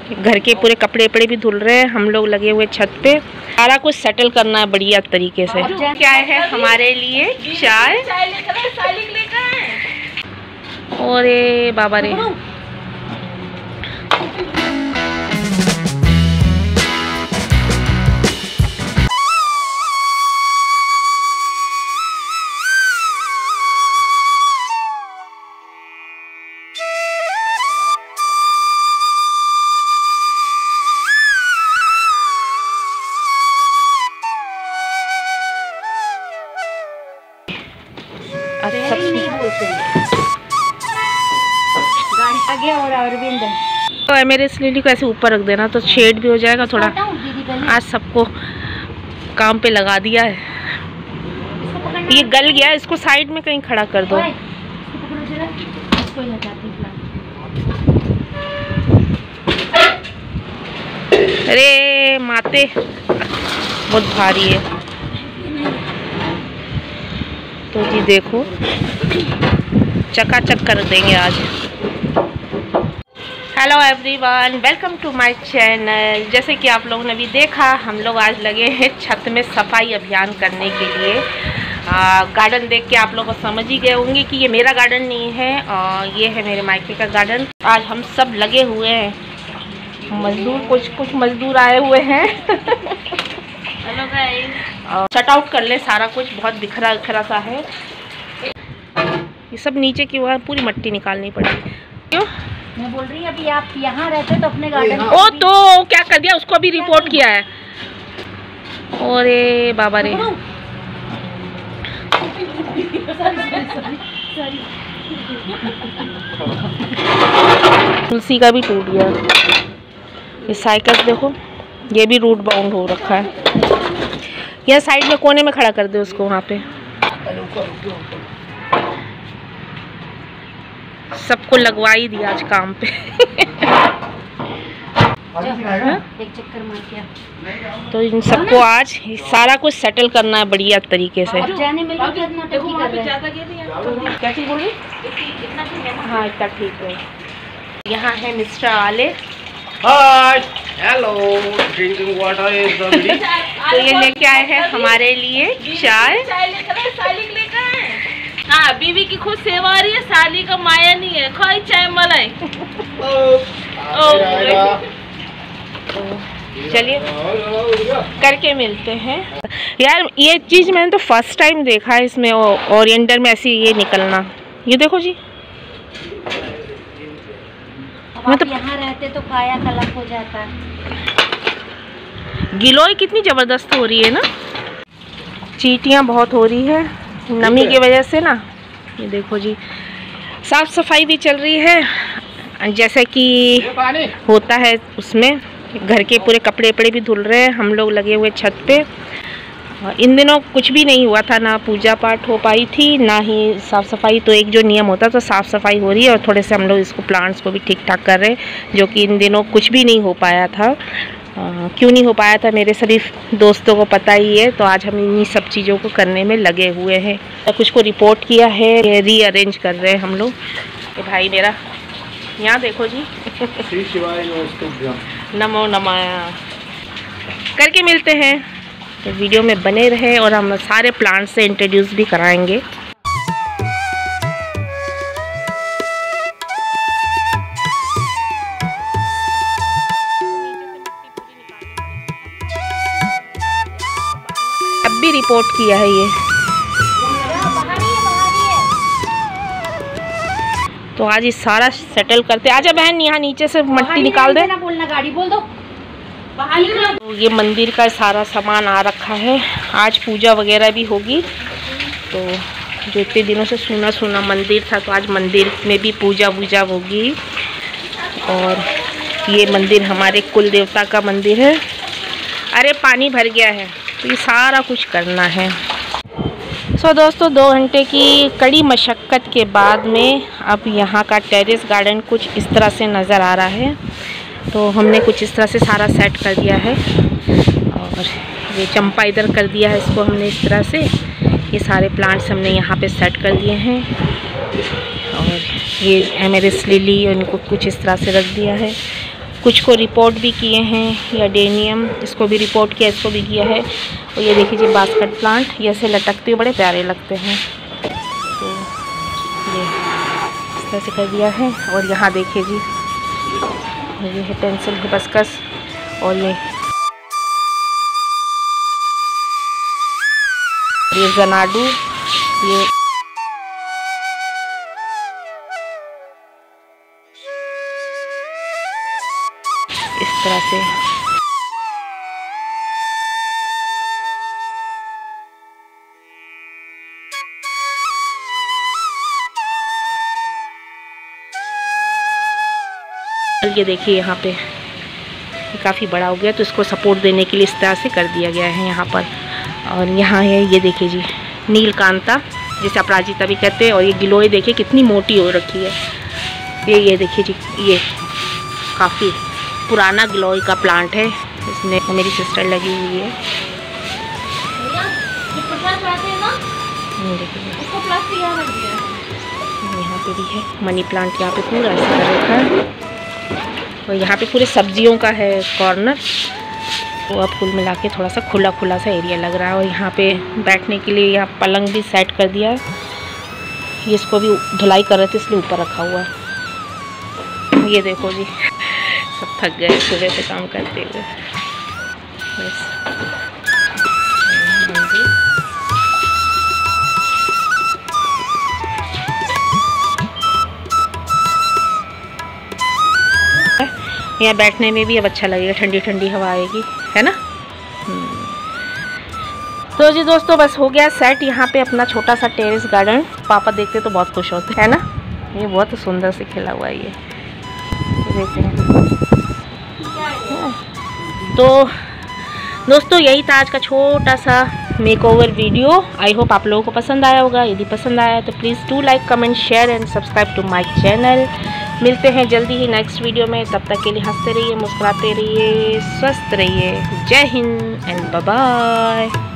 घर के पूरे कपड़े वपड़े भी धुल रहे हैं। हम लोग लगे हुए छत पे, सारा कुछ सेटल करना है बढ़िया तरीके से। क्या है हमारे लिए चाय और ये बाबा रे आगे और अरविंद तो मेरे इस लिली को ऐसे ऊपर रख देना तो शेड भी हो जाएगा थोड़ा। आज सबको काम पे लगा दिया है। ये गल गया, इसको साइड में कहीं खड़ा कर दो। अरे माते बहुत भारी है। तो जी देखो चकाचक कर देंगे आज। Hello everyone, welcome to my channel. जैसे कि आप लोगों ने भी देखा, हम लोग आज लगे हैं छत में सफाई अभियान करने के लिए। गार्डन देख के आप लोग समझ ही गए होंगे कि ये मेरा गार्डन नहीं है, ये है मेरे मायके का गार्डन। आज हम सब लगे हुए हैं, मजदूर कुछ मजदूर आए हुए हैं। हेलो गाइस, शट आउट कर ले सारा कुछ, बहुत बिखरा सा है। ये सब नीचे की वहाँ पूरी मट्टी निकालनी पड़ेगी। क्यों मैं बोल रही अभी आप यहाँ रहते तो अपने गार्डन ओ तो क्या कर दिया, उसको भी रिपोर्ट किया है। और ये बाबा रे तुलसी का भी टूट गया। ये साइकिल देखो, ये भी रूट बाउंड हो रखा है। यह साइड में कोने में खड़ा कर दे उसको, वहाँ पे सबको लगवा ही दिया आज काम पे। एक चक्कर मार के तो इन सबको आज सारा कुछ सेटल करना है बढ़िया तरीके से। जाने में क्या चीज बोली? हाँ इतना ठीक है। यहाँ है मिस्टर आले। Hi hello, drinking water is the तो ये लेके आए हैं हमारे लिए चाय। हाँ, बीवी की खुद सेवा आ रही है, साली का माया नहीं है। खाई चाय मलाई। चलिए करके मिलते हैं। यार ये चीज़ मैंने तो फर्स्ट टाइम देखा है इसमें, ओरिएंटल में ऐसी ये निकलना। ये देखो जी, मतलब यहाँ रहते तो काया कलप हो जाता। गिलोय कितनी ज़बरदस्त हो रही है ना, चींटियाँ बहुत हो रही है नमी की वजह से ना। ये देखो जी, साफ सफाई भी चल रही है जैसे कि होता है उसमें। घर के पूरे कपड़े वपड़े भी धुल रहे हैं। हम लोग लगे हुए छत पे। इन दिनों कुछ भी नहीं हुआ था, ना पूजा पाठ हो पाई थी ना ही साफ़ सफाई। तो एक जो नियम होता तो साफ़ सफाई हो रही है, और थोड़े से हम लोग इसको प्लांट्स को भी ठीक ठाक कर रहे हैं, जो कि इन दिनों कुछ भी नहीं हो पाया था। क्यों नहीं हो पाया था मेरे सभी दोस्तों को पता ही है। तो आज हम इन्हीं सब चीज़ों को करने में लगे हुए हैं। कुछ को रिपोर्ट किया है, रीअरेंज कर रहे हैं हम लोग। ये भाई मेरा यहाँ देखो जी। नमो नमः। करके मिलते हैं, तो वीडियो में बने रहे और हम सारे प्लांट से इंट्रोड्यूस भी कराएंगे। अब भी रिपोर्ट किया है ये। तो आज ये सारा सेटल करते। आजा बहन, यहाँ नीचे से मट्टी निकाल दे। बोलना, गाड़ी बोल दो। तो ये मंदिर का सारा सामान आ रखा है। आज पूजा वगैरह भी होगी। तो जो इतने दिनों से सुना सुना मंदिर था, तो आज मंदिर में भी पूजा वूजा होगी। और ये मंदिर हमारे कुल देवता का मंदिर है। अरे पानी भर गया है, तो ये सारा कुछ करना है। सो दोस्तों, 2 घंटे की कड़ी मशक्क़त के बाद में अब यहाँ का टेरेस गार्डन कुछ इस तरह से नज़र आ रहा है। तो हमने कुछ इस तरह से सारा सेट कर दिया है। और ये चंपा इधर कर दिया है, इसको हमने इस तरह से। ये सारे प्लांट्स हमने यहाँ पे सेट कर दिए हैं। और ये एमेरिस लिली, इनको कुछ इस तरह से रख दिया है। कुछ को रिपोर्ट भी किए हैं, या डेनियम इसको भी रिपोर्ट किया, इसको भी किया है। और ये देखिए जी बास्केट प्लांट, ये ऐसे लटकते हुए बड़े प्यारे लगते हैं। तो ये इस तरह से कर दिया है। और यहाँ देखिए जी ये है पेंसिल हिबिस्कस, और ये ज़नाडू, ये इस तरह से। ये देखिए यहाँ पे काफ़ी बड़ा हो गया, तो इसको सपोर्ट देने के लिए इस तरह से कर दिया गया है यहाँ पर। और यहाँ है ये देखिए जी नीलकांता, जिसे अपराजिता भी कहते हैं। और ये गिलोय देखिए कितनी मोटी हो रखी है। ये देखिए जी ये काफ़ी पुराना गिलोय का प्लांट है, इसमें मेरी सिस्टर लगी हुई है। यहाँ पे भी है मनी प्लांट, यहाँ पे पूरा ऐसा कर रखा है। और यहाँ पे पूरे सब्जियों का है कॉर्नर, तो अब कुल मिला के थोड़ा सा खुला खुला सा एरिया लग रहा है। और यहाँ पे बैठने के लिए यहाँ पलंग भी सेट कर दिया है। ये इसको भी धुलाई कर रहे थे इसलिए ऊपर रखा हुआ है। ये देखो जी सब थक गए सुबह से काम करते हुए। बस यहाँ बैठने में भी अब अच्छा लगेगा, ठंडी ठंडी हवा आएगी, है ना। तो जी दोस्तों बस हो गया सेट यहाँ पे अपना छोटा सा टेरेस गार्डन। पापा देखते तो बहुत खुश होते हैं ना। ये बहुत सुंदर से खिला हुआ है ये देखते हैं। तो दोस्तों यही था आज का छोटा सा मेकओवर वीडियो। आई होप आप लोगों को पसंद आया होगा। यदि पसंद आया तो please do like, comment, share and subscribe to my channel. मिलते हैं जल्दी ही नेक्स्ट वीडियो में। तब तक के लिए हंसते रहिए, मुस्कुराते रहिए, स्वस्थ रहिए। जय हिंद एंड बाय बाय।